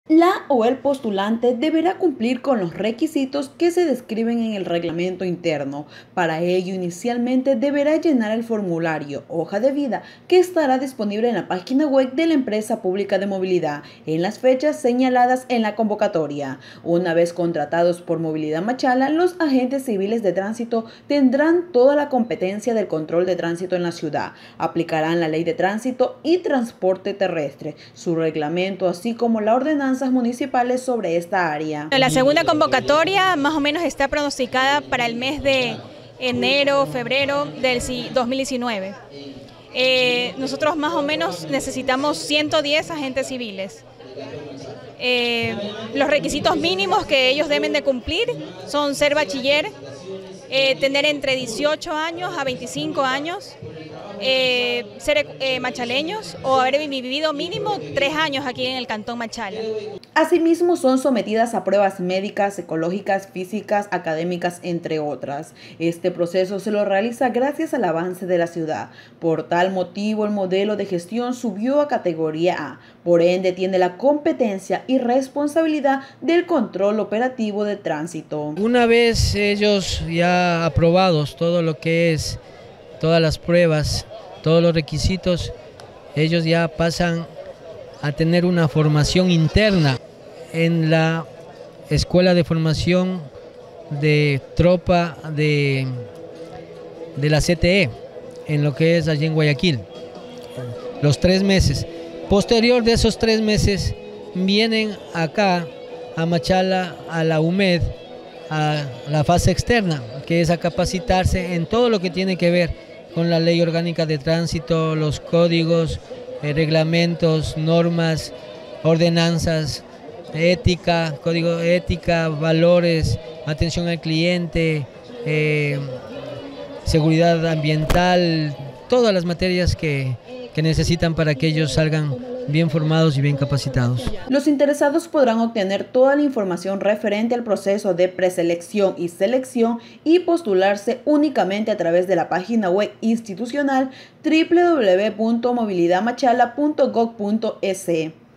La o el postulante deberá cumplir con los requisitos que se describen en el reglamento interno. Para ello, inicialmente deberá llenar el formulario hoja de vida que estará disponible en la página web de la empresa pública de movilidad en las fechas señaladas en la convocatoria. Una vez contratados por Movilidad Machala, los agentes civiles de tránsito tendrán toda la competencia del control de tránsito en la ciudad. Aplicarán la ley de tránsito y transporte terrestre, su reglamento, así como la ordenanza municipales sobre esta área. La segunda convocatoria más o menos está pronosticada para el mes de enero, febrero del 2019. Nosotros más o menos necesitamos 110 agentes civiles. Los requisitos mínimos que ellos deben de cumplir son ser bachiller, tener entre 18 años a 25 años, ser machaleños o haber vivido mínimo 3 años aquí en el Cantón Machala. Asimismo, son sometidas a pruebas médicas, psicológicas, físicas, académicas, entre otras. Este proceso se lo realiza gracias al avance de la ciudad. Por tal motivo, el modelo de gestión subió a categoría A. Por ende, tiene la competencia y responsabilidad del control operativo de tránsito. Una vez ellos ya aprobados todo lo que es, todas las pruebas, todos los requisitos, ellos ya pasan a tener una formación interna en la Escuela de Formación de Tropa de la CTE, en lo que es allí en Guayaquil, los 3 meses. Posterior de esos 3 meses, vienen acá a Machala, a la UMED, a la fase externa, que es a capacitarse en todo lo que tiene que ver con la ley orgánica de tránsito, los códigos, reglamentos, normas, ordenanzas, ética, código de ética, valores, atención al cliente, seguridad ambiental, todas las materias que necesitan para que ellos salgan bien formados y bien capacitados. Los interesados podrán obtener toda la información referente al proceso de preselección y selección y postularse únicamente a través de la página web institucional www.movilidadmachala.gov.es.